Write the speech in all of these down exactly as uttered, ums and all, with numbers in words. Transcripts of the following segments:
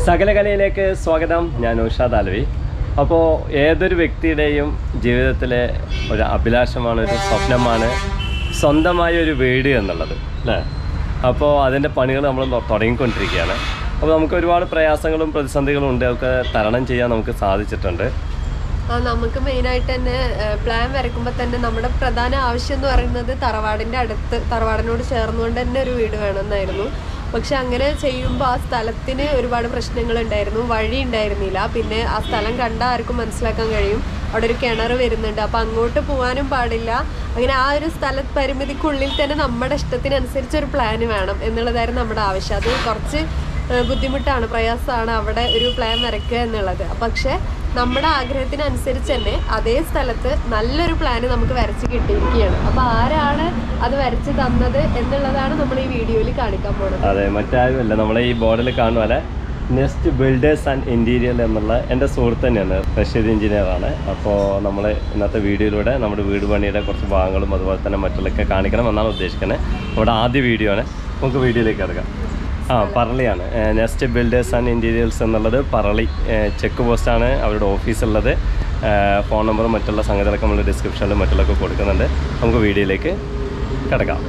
സകലകലയിലേക്ക് സ്വാഗതം. ഞാൻ ഉഷാദ് അലവി. അപ്പോൾ ഏതൊരു വ്യക്തിയുടെയും ജീവിതത്തിലെ ഒരു അഭിലാഷമാണ്, ഒരു സ്വപ്നമാണ് സ്വന്തമായ ഒരു വീട് എന്നുള്ളത് അല്ലേ. അപ്പോൾ അതിൻ്റെ പണികൾ നമ്മൾ തുടങ്ങിക്കൊണ്ടിരിക്കുകയാണ്. അപ്പോൾ നമുക്ക് ഒരുപാട് പ്രയാസങ്ങളും പ്രതിസന്ധികളും ഉണ്ട്, അതൊക്കെ തരണം ചെയ്യാൻ നമുക്ക് സാധിച്ചിട്ടുണ്ട്. നമുക്ക് മെയിനായിട്ട് തന്നെ പ്ലാൻ വരയ്ക്കുമ്പോൾ തന്നെ നമ്മുടെ പ്രധാന ആവശ്യം എന്ന് പറയുന്നത് തറവാടിൻ്റെ അടുത്ത് തറവാടിനോട് ചേർന്നുകൊണ്ട് തന്നെ ഒരു വീട് വേണമെന്നായിരുന്നു. പക്ഷെ അങ്ങനെ ചെയ്യുമ്പോൾ ആ സ്ഥലത്തിന് ഒരുപാട് പ്രശ്നങ്ങളുണ്ടായിരുന്നു, വഴി ഉണ്ടായിരുന്നില്ല. പിന്നെ ആ സ്ഥലം കണ്ടാൽ ആർക്കും മനസ്സിലാക്കാൻ കഴിയും അവിടെ ഒരു കിണർ വരുന്നുണ്ട്, അപ്പോൾ അങ്ങോട്ട് പോകാനും പാടില്ല. അങ്ങനെ ആ ഒരു സ്ഥല പരിമിതിക്കുള്ളിൽ തന്നെ നമ്മുടെ ഇഷ്ടത്തിനനുസരിച്ചൊരു പ്ലാൻ വേണം എന്നുള്ളതായിരുന്നു നമ്മുടെ ആവശ്യം. അത് കുറച്ച് ബുദ്ധിമുട്ടാണ്, പ്രയാസമാണ് അവിടെ ഒരു പ്ലാൻ വരയ്ക്കുക എന്നുള്ളത്. പക്ഷേ നമ്മുടെ ആഗ്രഹത്തിനനുസരിച്ച് തന്നെ അതേ സ്ഥലത്ത് നല്ലൊരു പ്ലാന് നമുക്ക് വരച്ച് കിട്ടിയിരിക്കുകയാണ്. അപ്പോൾ ആരാണ് അത് വരച്ച് തന്നത് എന്നുള്ളതാണ് നമ്മൾ ഈ വീഡിയോയിൽ കാണിക്കാൻ പോകുന്നത്. അതെ, മറ്റാരുമല്ല, നമ്മളെ ഈ ബോർഡിൽ കാണുപോലെ നെസ്റ്റ് ബിൽഡേഴ്സ് ആൻഡ് ഇൻറ്റീരിയർ എന്നുള്ള എൻ്റെ സുഹൃത്ത് തന്നെയാണ്, റഷീദ് എഞ്ചിനീയറാണ്. അപ്പോൾ നമ്മൾ ഇന്നത്തെ വീഡിയോയിലൂടെ നമ്മുടെ വീട് പണിയുടെ കുറച്ച് ഭാഗങ്ങളും അതുപോലെ തന്നെ മറ്റുള്ളതൊക്കെ കാണിക്കണം എന്നാണ് ഉദ്ദേശിക്കുന്നത്. നമ്മുടെ ആദ്യ വീഡിയോ ആണ്. നമുക്ക് വീഡിയോയിലേക്ക് കിടക്കാം. ആ പറളിയാണ് നെസ്റ്റ് ബിൽഡേഴ്സ് ആൻഡ് ഇൻറ്റീരിയേഴ്സ് എന്നുള്ളത്. പറളി ചെക്ക് പോസ്റ്റാണ് അവരുടെ ഓഫീസുള്ളത്. ഫോൺ നമ്പറും മറ്റുള്ള സംഗതികളൊക്കെ നമ്മൾ ഡിസ്ക്രിപ്ഷനിലും മറ്റുള്ളതൊക്കെ കൊടുക്കുന്നുണ്ട്. നമുക്ക് വീഡിയോയിലേക്ക് കിടക്കാം.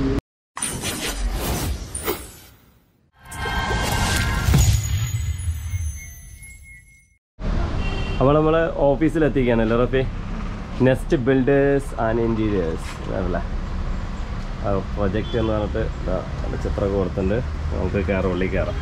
അപ്പോൾ നമ്മൾ ഓഫീസിലെത്തിക്കുകയാണ് അല്ലേ Rafi? Nest Builders and interiors അല്ലേ പ്രൊജക്റ്റ് എന്ന് പറഞ്ഞിട്ട് അതിൻ്റെ ചിത്രമൊക്കെ കൊടുത്തിട്ടുണ്ട്. നമുക്ക് കയറാം, ഉള്ളിൽ കയറാം.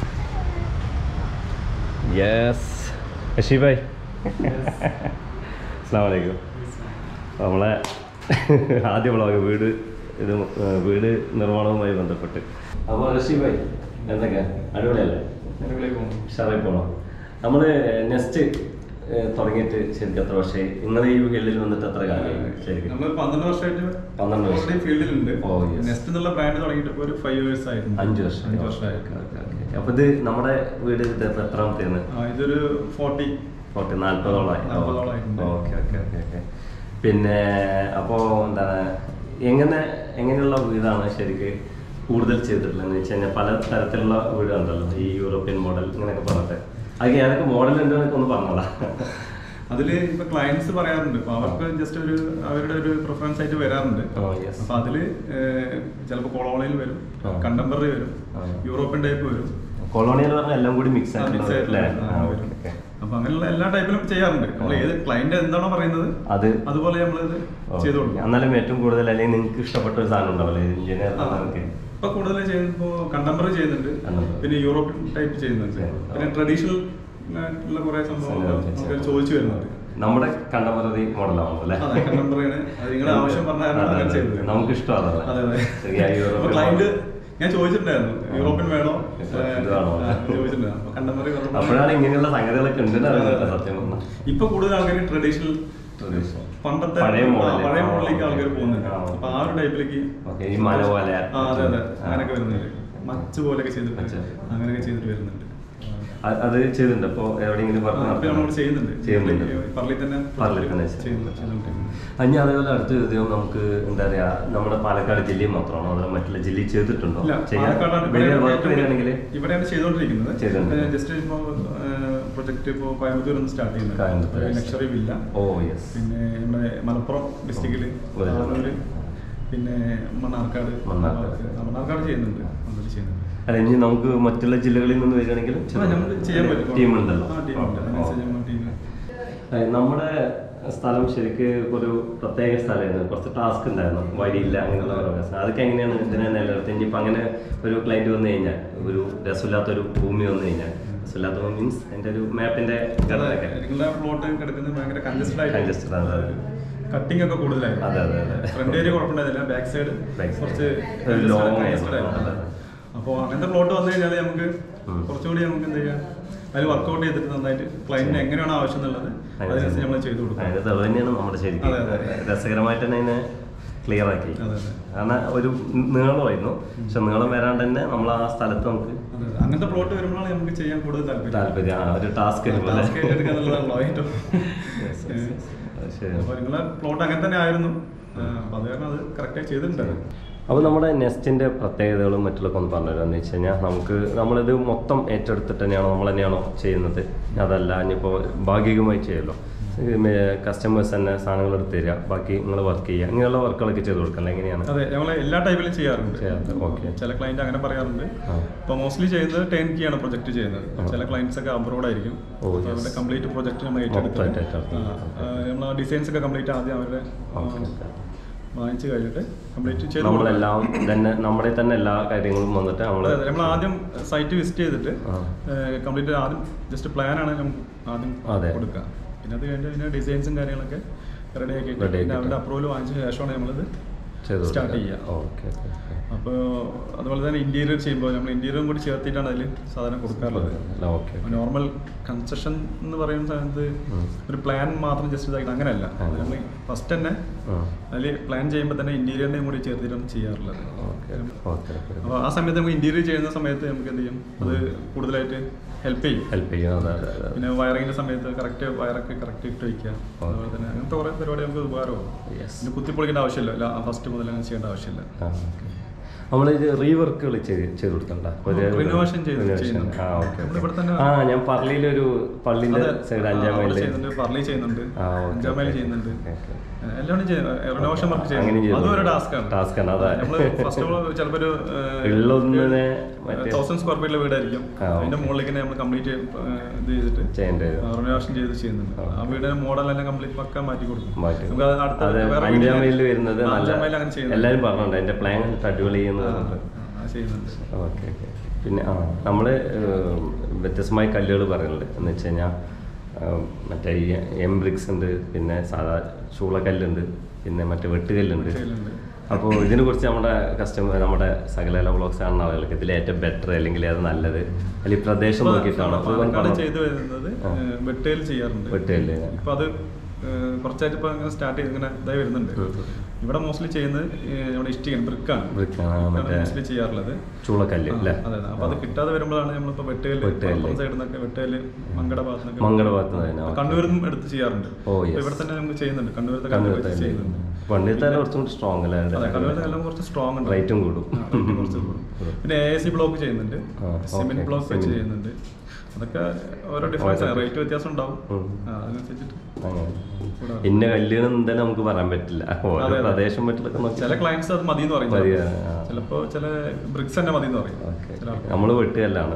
യെസ് റഷീദ് ഭായ്, അസ്സലാമു അലൈക്കും. നമ്മളെ ആദ്യ വ്ളോഗ് വീട് ഇത് വീട് നിർമ്മാണവുമായി ബന്ധപ്പെട്ട്. അപ്പോൾ റഷീദ് ഭായ് എന്തൊക്കെ അടിപൊളിയല്ലേ? ഷറായി പോകണം. നമ്മൾ നെസ്റ്റ് തുടങ്ങിയിട്ട് ശരിക്കും എത്ര വർഷമായി? നിങ്ങൾ ഈ ഫീൽഡിൽ വന്നിട്ട് എത്ര കാലമായി? ശരിക്കും നമ്മൾ പന്ത്രണ്ട് വർഷമായിട്ട് പന്ത്രണ്ട് വർഷം ഫീൽഡിലുണ്ട്. നെസ്റ്റ് എന്നുള്ള ബ്രാൻഡ് തുടങ്ങിയിട്ട് ഇപ്പോൾ ഒരു ഫൈവ് ഇയേഴ്സ് ആയിരുന്നു. അഞ്ച് വർഷം അഞ്ച് വർഷമായിട്ട്. അപ്പോൾ ഇത് നമ്മുടെ വീട് എത്രാമത്തേന്ന്? ഇതൊരു ഫോർട്ടി ഫോർട്ടി നാൽപ്പതോളമായി. Okay okay okay okay. പിന്നെ അപ്പോൾ എന്താണ്, എങ്ങനെ എങ്ങനെയുള്ള വീടാണ് ശരിക്ക് കൂടുതൽ ചെയ്തിട്ടുള്ളതെന്ന് വെച്ച് കഴിഞ്ഞാൽ പല തരത്തിലുള്ള വീടുണ്ടല്ലോ, ഈ യൂറോപ്യൻ മോഡൽ ഇങ്ങനെയൊക്കെ പറഞ്ഞിട്ട്. അത് ഏതൊക്കെ മോഡൽ ഉണ്ടെന്നൊക്കെ ഒന്ന് പറഞ്ഞോളാം. അതിൽ ഇപ്പൊ ക്ലയൻസ് പറയാറുണ്ട്, അപ്പൊ അവർക്ക് ജസ്റ്റ് ഒരു അവരുടെ ഒരു പ്രിഫറൻസ് ആയിട്ട് വരാറുണ്ട്. അപ്പൊ അതില് ചിലപ്പോൾ കൊളോണിയൽ വരും, കണ്ടംപററി വരും, യൂറോപ്യൻ ടൈപ്പ് വരും. കൊളോണിയൽ പറഞ്ഞാൽ എല്ലാം കൂടി മിക്സ് ആയിട്ട്. അപ്പൊ അങ്ങനെയുള്ള എല്ലാ ടൈപ്പിലും ചെയ്യാറുണ്ട്. നമ്മൾ ഏത് ക്ലയന്റ് എന്താണോ പറയുന്നത് അത് അതുപോലെ നമ്മൾ ചെയ്തു കൊടുക്കും. എന്നാലും ഏറ്റവും കൂടുതൽ അല്ലെങ്കിൽ നിങ്ങൾക്ക് ഇഷ്ടപ്പെട്ട ഒരു സാധനം ഉണ്ടാവില്ലേ എഞ്ചിനീയർ? ഇപ്പൊ കൂടുതൽ ചെയ്യുമ്പോൾ കണ്ടംപററി ചെയ്യുന്നുണ്ട്, പിന്നെ യൂറോപ്യൻ ടൈപ്പ് ചെയ്യുന്നുണ്ട്, പിന്നെ ട്രഡീഷണൽ ആയിട്ടുള്ള കുറെ സംഭവങ്ങൾ ചോദിച്ചു വരുന്നുണ്ട്. നമ്മുടെ കണ്ടംപററി മോഡലാണോ അല്ലേ? കണ്ടംപററിയാണ്. അത് നിങ്ങളുടെ ആവശ്യം പറഞ്ഞാൽ നമുക്ക് ഇഷ്ടമാണ്. അതെ അതെ. ക്ലയന്റ് ഞാൻ ചോദിച്ചിട്ടുണ്ടായിരുന്നു യൂറോപ്യൻ വേണോ ചോദിച്ചിട്ടുണ്ടായിരുന്നു. കണ്ടംപററി അപ്പോഴാണ് ഇങ്ങനെയുള്ള സംഗതികളൊക്കെ ഉണ്ട് സത്യം പറഞ്ഞാൽ. ഇപ്പൊ കൂടുതൽ ആൾക്കാർ ട്രഡീഷണൽ പണ്ടത്തെ പഴയ മോഡലിലേക്ക് ആൾക്കാർ പോകുന്നുണ്ട്. അപ്പൊ ആ ഒരു ടൈപ്പിലേക്ക് അതെ അതെ അങ്ങനെയൊക്കെ വരുന്നുണ്ട്. മച്ച് പോലെയൊക്കെ ചെയ്തിട്ട് അങ്ങനെയൊക്കെ ചെയ്തിട്ട് വരുന്നുണ്ട്. അത് ചെയ്തിട്ടുണ്ട്. അപ്പോൾ എവിടെയെങ്കിലും ചെയ്യുന്നുണ്ട്. പറളി തന്നെ അഞ്ഞ അതേപോലെ അടുത്ത ചോദ്യം, നമുക്ക് എന്താ പറയാ, നമ്മുടെ പാലക്കാട് ജില്ലയിൽ മാത്രമാണോ അതോ മറ്റുള്ള ജില്ലയിൽ ചെയ്തിട്ടുണ്ടോ? ഇവിടെയാണ് ചെയ്തോണ്ടിരിക്കുന്നത്. ജസ്റ്റ് ഇപ്പോ പ്രൊജക്ട് ഇപ്പോ കോയമ്പത്തൂർ ഒന്ന് സ്റ്റാർട്ട് ചെയ്യുന്നത്, ലക്ഷറി വില്ല. ഓ യെസ്. പിന്നെ നമ്മുടെ മലപ്പുറം ഡിസ്ട്രിക്റ്റില് പിന്നെ മണ്ണാർക്കാട് മണ്ണാർക്കാട് ചെയ്യുന്നുണ്ട്. ചെയ്യുന്നുണ്ട് അല്ല, ഇനി നമുക്ക് മറ്റുള്ള ജില്ലകളിൽ നിന്ന് വരികയാണെങ്കിൽ ടീമുണ്ടല്ലോ. നമ്മുടെ സ്ഥലം ശരിക്ക് ഒരു പ്രത്യേക സ്ഥലമായിരുന്നു, കുറച്ച് ടാസ്ക് ഉണ്ടായിരുന്നു, വഴിയില്ല അങ്ങനെയുള്ള പ്രശ്നം. അതൊക്കെ എങ്ങനെയാണ് ഇതിനെ നിലനിർത്തി? ഇനിയിപ്പോൾ അങ്ങനെ ഒരു ക്ലൈൻറ്റ് വന്നു കഴിഞ്ഞാൽ, ഒരു രസമില്ലാത്തൊരു ഭൂമി വന്നു കഴിഞ്ഞാൽ, രസമില്ലാത്ത മീൻസ് എൻ്റെ ഒരു മാപ്പിൻ്റെ പ്ലോട്ട് കിടക്കുന്നത് ഭയങ്കര കൺജസ്റ്റഡ് ആണ്, കട്ടിംഗ് ഒക്കെ കൂടുതലായിരുന്നു. അതെ അതെ അതെ. ഫ്രണ്ട് ഏരിയ കുഴപ്പമുണ്ടായിരുന്നില്ല, ബാക്ക് സൈഡ് കുറച്ച് ലോങ്. അപ്പോൾ അങ്ങനത്തെ പ്ലോട്ട് വന്നു കഴിഞ്ഞാൽ നമുക്ക് കുറച്ചുകൂടി നമുക്ക് എന്താ ചെയ്യാം, അതിൽ വർക്ക്ഔട്ട് ചെയ്തിട്ട് നന്നായിട്ട് ക്ലയന്റിന് എങ്ങനെയാണ് ആവശ്യം എന്നുള്ളത് അതിനനുസരിച്ച് നമ്മൾ ചെയ്തു കൊടുക്കും. അത് തന്നെയാണ് നമ്മുടെ ശരിക്കും രസകരമായിട്ട് തന്നെ അതിനെ ക്ലിയർ ആക്കി. കാരണം ഒരു നീളമായിരുന്നു, പക്ഷെ നീളം വരാണ്ട് തന്നെ നമ്മൾ ആ സ്ഥലത്ത് നമുക്ക് അങ്ങനത്തെ പ്ലോട്ട് വരുമ്പോഴാണ് നമുക്ക് ചെയ്യാൻ കൂടുതൽ താല്പര്യം താല്പര്യം ഒരു ടാസ്ക് അപ്പോൾ നിങ്ങളെ പ്ലോട്ട് അങ്ങനെ തന്നെ ആയിരുന്നു. അപ്പോൾ അത് കാരണം അത് കറക്റ്റായി ചെയ്തിട്ടുണ്ടായിരുന്നു. അപ്പോൾ നമ്മുടെ നെസ്റ്റിൻ്റെ പ്രത്യേകതകളും മറ്റുള്ളതൊക്കെ ഒന്ന് പറഞ്ഞുതരാം. എന്ന് വെച്ച് കഴിഞ്ഞാൽ നമുക്ക് നമ്മളിത് മൊത്തം ഏറ്റെടുത്തിട്ട് തന്നെയാണോ നമ്മൾ തന്നെയാണോ ചെയ്യുന്നത്? അതല്ല ഇനിയിപ്പോൾ ഭാഗികമായി ചെയ്യുമല്ലോ, കസ്റ്റമേഴ്സ് തന്നെ സാധനങ്ങൾ എടുത്ത് തരിക, ബാക്കി നിങ്ങൾ വർക്ക് ചെയ്യുക, ഇങ്ങനെയുള്ള വർക്കുകളൊക്കെ ചെയ്ത് കൊടുക്കല്ലേ? എങ്ങനെയാണ്? അതെ, ഞങ്ങൾ എല്ലാ ടൈപ്പിലും ചെയ്യാറുണ്ട്. ചെയ്യാറുണ്ട്. ഓക്കെ. ചില ക്ലയൻറ്റ് അങ്ങനെ പറയാറുണ്ട്. ഇപ്പോൾ മോസ്റ്റ്ലി ചെയ്യുന്നത് ടെൻ കീ ആണ് പ്രൊജക്ട് ചെയ്യുന്നത്. ചില ക്ലയൻറ്റ്സ് ഒക്കെ അബ്രോഡ് ആയിരിക്കും. അവരുടെ കംപ്ലീറ്റ് പ്രൊജക്ട് നമ്മൾ ഏറ്റെടുത്ത് നമ്മൾ ഡിസൈൻസ് ഒക്കെ കംപ്ലീറ്റ് ആദ്യം അവരുടെ വാങ്ങിച്ചു കഴിഞ്ഞിട്ട് കംപ്ലീറ്റ് ചെയ്ത് നമ്മളെല്ലാം തന്നെ നമ്മുടെ തന്നെ എല്ലാ കാര്യങ്ങളും വന്നിട്ട് നമ്മൾ നമ്മൾ ആദ്യം സൈറ്റ് വിസിറ്റ് ചെയ്തിട്ട് കംപ്ലീറ്റ് ആദ്യം ജസ്റ്റ് പ്ലാനാണ് നമുക്ക് ആദ്യം കൊടുക്കുക. പിന്നെ അത് കഴിഞ്ഞിട്ട് പിന്നെ ഡിസൈൻസും കാര്യങ്ങളൊക്കെ റെഡി ആക്കിയിട്ട് പിന്നെ അവരുടെ അപ്രൂവൽ വാങ്ങിച്ച ശേഷമാണ് നമ്മളിത് സ്റ്റാർട്ട് ചെയ്യുക. അപ്പോൾ അതുപോലെ തന്നെ ഇന്റീരിയർ ചെയ്യുമ്പോൾ നമ്മൾ ഇന്റീരിയറും കൂടി ചേർത്തിട്ടാണ് അതിൽ സാധനം കൊടുക്കാറുള്ളത്. നോർമൽ കൺസ്ട്രക്ഷൻ എന്ന് പറയുന്ന സമയത്ത് ഒരു പ്ലാൻ മാത്രം ജസ്റ്റ് ഇതായിട്ട് അങ്ങനെയല്ല, നമ്മൾ ഫസ്റ്റ് തന്നെ അതിൽ പ്ലാൻ ചെയ്യുമ്പോൾ തന്നെ ഇന്റീരിയറിനെയും കൂടി ചേർത്തിട്ടാണ് ചെയ്യാറുള്ളത്. അപ്പോൾ ആ സമയത്ത് നമുക്ക് ഇന്റീരിയർ ചെയ്യുന്ന സമയത്ത് നമുക്ക് എന്ത് ചെയ്യും, അത് കൂടുതലായിട്ട് ഹെൽപ്പ് ചെയ്യും ഹെൽപ്പ് ചെയ്യും പിന്നെ വയറിങ്ങിന്റെ സമയത്ത് കറക്റ്റ് വയറൊക്കെ കറക്റ്റ് ഇട്ട് വയ്ക്കുക. അതുപോലെ തന്നെ അങ്ങനത്തെ കുറേ പരിപാടി നമുക്ക് ഉപകാരമാകും. പിന്നെ കുത്തിപ്പൊളിക്കേണ്ട ആവശ്യമില്ല, ഫസ്റ്റ് മുതൽ അങ്ങനെ ചെയ്യേണ്ട ആവശ്യമില്ല. നമ്മൾ റീവർക്കുകൾ ചെയ്ത് കൊടുക്കണ്ട, റിനോവേഷൻ ആ ഞാൻ പള്ളിയിലൊരു പള്ളിന്റെ സൈഡ് അഞ്ചാം മൈൽ ചെയ്യുന്നുണ്ട്, പർലി ചെയ്യുന്നുണ്ട്, അഞ്ചാം മൈൽ ചെയ്യുന്നുണ്ട്, എല്ലാം റിനോവേഷൻ വർക്ക് ചെയ്യുന്നത്. അതും ഒരു ടാസ്ക്കാണ് ടാസ്ക്കാണ് അതെ. നമ്മൾ ഫസ്റ്റ് ഓഫ് ഓൾ ചിലപ്പോൾ ഒരു തൗസൻഡ് സ്ക്വയർ ഫീറ്റിലെ വീടായിരിക്കും, അതിന്റെ മുകളിലേക്ക് നമ്മൾ കംപ്ലീറ്റ് ഇത് ചെയ്തിട്ട് റിനോവേഷൻ ചെയ്ത് ചെയ്യുന്നുണ്ട്. ആ വീടിന്റെ മോഡലെല്ലാം കംപ്ലീറ്റ് പക്ക മാറ്റി കൊടുക്കും. അഞ്ചാം മൈലിൽ വരുന്നത് എല്ലാവരും പറഞ്ഞിട്ടുണ്ട് അതിന്റെ പ്ലാൻ അടിപൊളി ചെയ്യുന്നത്. Okay okay. പിന്നെ ആ നമ്മൾ വ്യത്യസ്തമായ കല്ലുകൾ പറയുന്നുണ്ട്. എന്ന് വെച്ച് കഴിഞ്ഞാൽ മറ്റേ ഈ എം ബ്രിക്സ് ഉണ്ട്, പിന്നെ സാധാ ചൂളക്കല്ലുണ്ട്, പിന്നെ മറ്റേ വെട്ടുകല്ലുണ്ട്. അപ്പോൾ ഇതിനെ കുറിച്ച് നമ്മുടെ കസ്റ്റമർ നമ്മുടെ സകല വ്ളോഗ്സ് കാണുന്ന ആളുകൾക്ക് ഇതിൽ ഏറ്റവും ബെറ്റർ അല്ലെങ്കിൽ അത് നല്ലത് അല്ലെങ്കിൽ പ്രദേശം നോക്കിയിട്ടാണ് ചെയ്തു വരുന്നത്. വെട്ടുകല്ല് ചെയ്യാറുണ്ട്. വെട്ടുകല്ല് ഇപ്പം അത് കുറച്ചായിട്ട് ഇപ്പോൾ അങ്ങനെ സ്റ്റാർട്ട് ചെയ്ത് ഇങ്ങനെ ഇതായി വരുന്നുണ്ട്. ഇവിടെ മോസ്റ്റ്ലി ചെയ്യുന്നത് നമ്മുടെ ഇഷ്ടികൻ ബ്രിക്കാണ് മോസ്റ്റ്ലി ചെയ്യാറുള്ളത്, ചൂളക്കല്ല് അല്ലേ? അതെ. അപ്പോൾ അത് കിട്ടാതെ വരുമ്പോഴാണ് നമ്മളിപ്പോൾ വെട്ടുകല്ല് സൈഡിൽ നിന്നൊക്കെ വെട്ടുകല്ല് മങ്കട ഭാഗത്ത് മങ്കട ഭാഗത്ത് കണ്ണൂരിൽ നിന്നും എടുത്ത് ചെയ്യാറുണ്ട്. ഇവിടെ തന്നെ നമുക്ക് ചെയ്യുന്നുണ്ട്, കണ്ണൂരത്തെ ചെയ്യുന്നുണ്ട്. പണ്ടിത്തെ കുറച്ചും കൂടി സ്ട്രോങ് അല്ലേ? കണ്ണൂരത്തെ എല്ലാം കുറച്ച് സ്ട്രോങ് ഉണ്ട്, റേറ്റും കൂടും. കുറച്ച് കൂടും. പിന്നെ എ സി ബ്ലോക്ക് ചെയ്യുന്നുണ്ട്, സിമെന്റ് ബ്ലോക്ക് വെച്ച് ചെയ്യുന്നുണ്ട്. അതൊക്കെ ഓരോ ഡിഫറൻസ് റേറ്റ് വ്യത്യാസം ഉണ്ടാവും. അതിനനുസരിച്ചിട്ട് ഇന്ന കല്ലുകൾ എന്തായാലും നമുക്ക് പറയാൻ പറ്റില്ല, പ്രദേശം പറ്റില്ല. ചില ക്ലയൻസ് അത് മതി എന്ന് പറയും, ചിലപ്പോ ചില ബ്രിക്സ് തന്നെ മതി എന്ന് പറയും. നമ്മള് വെട്ടുകല്ലാണ്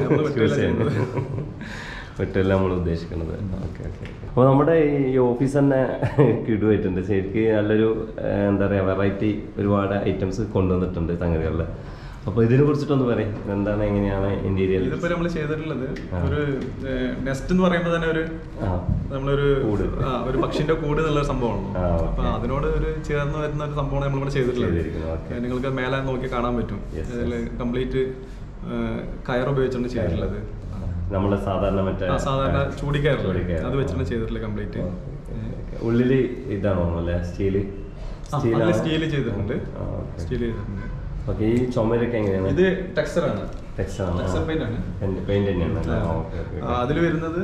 വെട്ടുകല്ല നമ്മൾ ഉദ്ദേശിക്കുന്നത്. Okay okay. അപ്പോൾ നമ്മുടെ ഈ ഓഫീസ് തന്നെ കിടുവായിട്ടുണ്ട് ശരിക്കും. നല്ലൊരു എന്താ പറയുക വെറൈറ്റി ഒരുപാട് ഐറ്റംസ് കൊണ്ടുവന്നിട്ടുണ്ട് സംഗതികളിൽ. അപ്പോൾ ഇതിനെ കുറിച്ചിട്ടൊന്ന് പറയും, എന്താണ് എങ്ങനെയാണ് ഇന്റീരിയർ? ഇതിപ്പോ നമ്മൾ ചെയ്തിട്ടുള്ളത് ഒരു നെസ്റ്റ് എന്ന് പറയുമ്പോൾ തന്നെ ഒരു നമ്മളൊരു ഒരു പക്ഷിന്റെ കൂട് എന്നുള്ള സംഭവമാണ്. അപ്പൊ അതിനോട് ഒരു ചേർന്ന് വരുന്ന ഒരു സംഭവമാണ് നമ്മളിവിടെ ചെയ്തിട്ടുള്ളത്. നിങ്ങൾക്ക് മേലെ നോക്കി കാണാൻ പറ്റും. കംപ്ലീറ്റ് കയർ ഉപയോഗിച്ചാണ് ചെയ്തിട്ടുള്ളത്. നമ്മളെ സാധാരണ മറ്റേ സാധാരണ ചൂടിക്കയർ അത് വെച്ചാണ് ചെയ്തിട്ടുള്ളത് കംപ്ലീറ്റ്. ഉള്ളില് ഇതാണോ അല്ലേ? സ്റ്റീല് സ്റ്റീല് ചെയ്തിട്ടുണ്ട്, സ്റ്റീൽ ചെയ്തിട്ടുണ്ട്. ഈ ചുമരൊക്കെ എങ്ങനെയാണ്? ഇത് ടെക്സ്ചർ ആണ്, ടെക്സ്ചർ ആണ്, ടെക്സ്ചർ പെയിന്റ് ആണ്. പെയിന്റ് തന്നെയാണ്. അതിൽ വരുന്നത്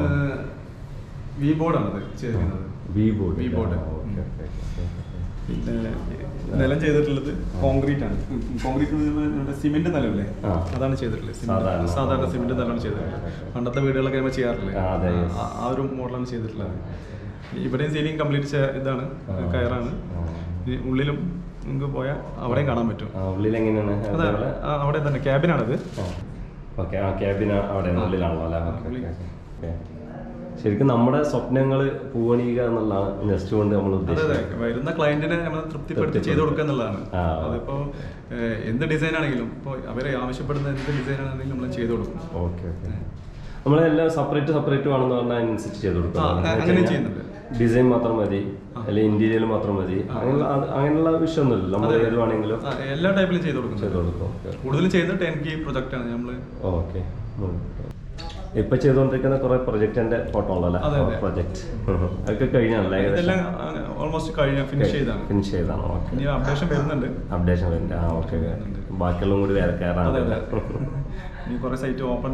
വി ബോർഡ് ആണ് ചെയ്തിരിക്കുന്നത്. V board V board. പിന്നെ നിലം ചെയ്തിട്ടുള്ളത് കോൺക്രീറ്റ് ആണ്. കോൺക്രീറ്റ് സിമെന്റ് നിലമില്ലേ, അതാണ് ചെയ്തിട്ടുള്ളത്. സാധാരണ സിമെന്റ് നിലമാണ് ചെയ്തിട്ടുള്ളത്. പണ്ടത്തെ വീടുകളൊക്കെ നമ്മൾ ചെയ്യാറില്ലേ, ആ ഒരു മോഡലാണ് ചെയ്തിട്ടുള്ളത്. ഇവിടെയും സീലിംഗ് കംപ്ലീറ്റ് ഇതാണ്, കയറാണ്. ഉള്ളിലും നിങ്ങൾക്ക് പോയാൽ അവിടെയും കാണാൻ പറ്റും. ഉള്ളിൽ എങ്ങനെയാണ്? അവിടെ തന്നെ ക്യാബിനാണത്. ഓക്കെ, ആ ക്യാബിൻ അവിടെ ഉള്ളിലാണല്ലോ അല്ലേ? ശരിക്കും നമ്മുടെ സ്വപ്നങ്ങൾ പൂവണിയുക എന്നുള്ളതാണ് നെക്സ്റ്റ് കൊണ്ട് നമ്മൾ ഉദ്ദേശിക്കുന്നത്. വരുന്ന ക്ലയന്റിനെ നമ്മൾ തൃപ്തിപ്പെടുത്തി ചെയ്ത് കൊടുക്കുക എന്നുള്ളതാണ്. അതിപ്പോ എന്ത് ഡിസൈൻ ആണെങ്കിലും ഇപ്പോൾ അവരെ ആവശ്യപ്പെടുന്ന എന്ത് ഡിസൈൻ ആണെങ്കിലും നമ്മൾ ചെയ്ത് കൊടുക്കും. Okay okay. നമ്മളെല്ലാം സെപ്പറേറ്റ് സെപ്പറേറ്റ് വേണമെന്ന് പറഞ്ഞാൽ അതിനനുസരിച്ച് ചെയ്ത് കൊടുക്കും. അങ്ങനെ ചെയ്യുന്നുണ്ട്. ഡിസൈൻ മാത്രം മതി അല്ലെങ്കിൽ ഇന്റീരിയർ മാത്രം മതി അങ്ങനെ അങ്ങനെയുള്ള വിഷയമൊന്നുമില്ല. നമ്മൾ ഏത് വേണമെങ്കിലും എല്ലാ ടൈപ്പിലും ചെയ്ത് കൊടുക്കും ചെയ്ത് കൊടുക്കും കൂടുതൽ ചെയ്യുന്നത് ടെൻ കി പ്രൊജക്റ്റ് ആണ് നമ്മൾ. ഓക്കെ. ഇപ്പൊ ചെയ്തുകൊണ്ടിരിക്കുന്ന കുറെ പ്രൊജക്ടിന്റെ ഫോട്ടോ ഉള്ളല്ലേ? പ്രൊജക്ട് അതൊക്കെ കഴിഞ്ഞാണല്ലേ? ഓൾമോസ്റ്റ് കഴിഞ്ഞ ഫിനിഷ് ചെയ്താണ് ഫിനിഷ് ചെയ്താണ് ഓക്കെ. ഇനി അപ്ഡേഷൻ വരുന്നുണ്ട്. അപ്ഡേഷൻ വരുന്നുണ്ട്. ആ ഓക്കെ. ബാക്കിയുള്ള കൂടി വേറെ കയറാണ്. കുറെ സൈറ്റ് ഓപ്പൺ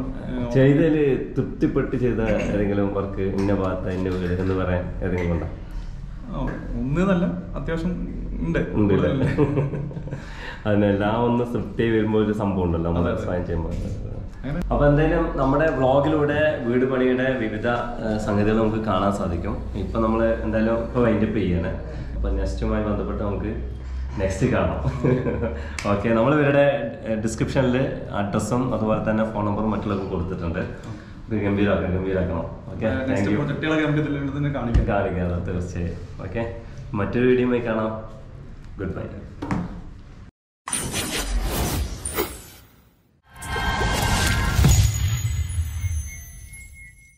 ചെയ്തതിൽ തൃപ്തിപ്പെട്ട് ചെയ്ത ഏതെങ്കിലും വർക്ക് ഇന്ന ഭാഗത്ത് ഇന്ന വീട് എന്ന് പറയാൻ ഏതെങ്കിലും ഉണ്ടോ? ഒന്ന് നല്ല അത്യാവശ്യം ഉണ്ട് അതിനെല്ലാം ഒന്ന് തൃപ്തി വരുമ്പോൾ ഒരു സംഭവം ഉണ്ടല്ലോ നമ്മൾ സ്വയം ചെയ്യുമ്പോൾ. അപ്പൊ എന്തായാലും നമ്മുടെ വ്ളോഗിലൂടെ വീട് പണിയുടെ വിവിധ സംഗതികൾ നമുക്ക് കാണാൻ സാധിക്കും. ഇപ്പൊ നമ്മൾ എന്തായാലും ഇപ്പൊ വൈൻഡപ്പ് ചെയ്യാണ്. അപ്പൊ നെക്സ്റ്റുമായി ബന്ധപ്പെട്ട് നമുക്ക് നെക്സ്റ്റ് കാണാം. ഓക്കെ, നമ്മൾ ഇവരുടെ ഡിസ്ക്രിപ്ഷനിൽ അഡ്രസ്സും അതുപോലെ തന്നെ ഫോൺ നമ്പറും മറ്റുള്ളതൊക്കെ കൊടുത്തിട്ടുണ്ട്. ഗംഭീരാക്കണം ഗംഭീരാക്കണം ഓക്കെ, താങ്ക് യു. കാണിക്കാം തീർച്ചയായും. ഓക്കെ, മറ്റൊരു വീഡിയോയുമായി കാണാം. Good by.